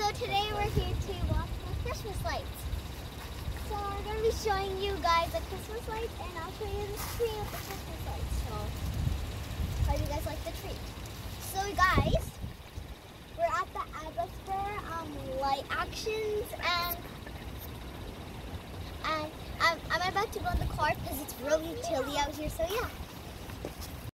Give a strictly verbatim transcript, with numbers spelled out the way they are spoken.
So today we're here to watch the Christmas lights. So I'm going to be showing you guys the Christmas lights, and I'll show you the tree of the Christmas lights. So, how do you guys like the tree? So guys, we're at the Atmosphere um, light actions, and and I'm, I'm about to go in the car because it's really chilly out here. So yeah.